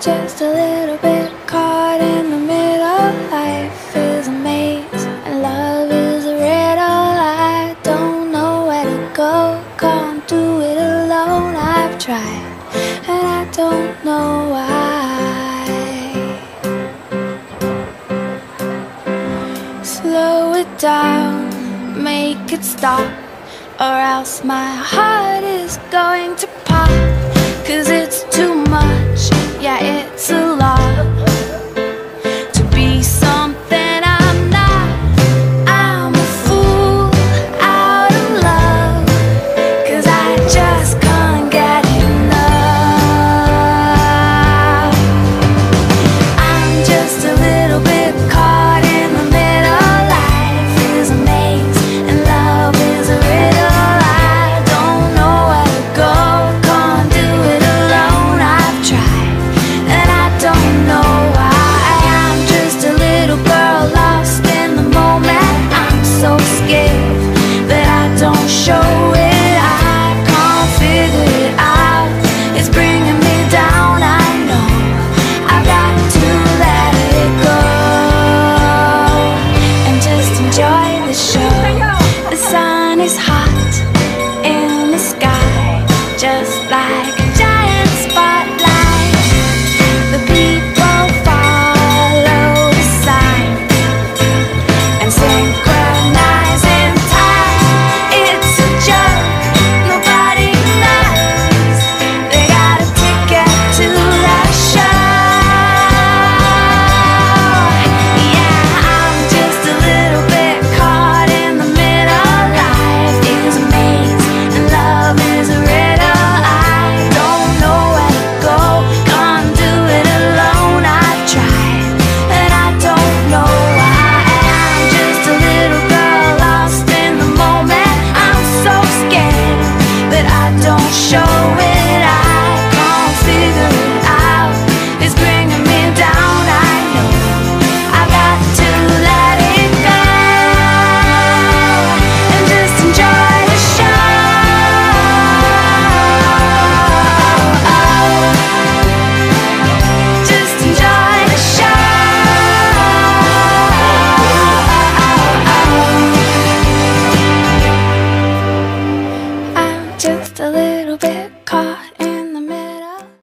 just a little bit caught in the middle. Life is a maze and love is a riddle. I don't know where to go, can't do it alone. I've tried and I don't know why. Slow it down, make it stop, or else my heart is going to pop. 'Cause it's too much, yeah, it's a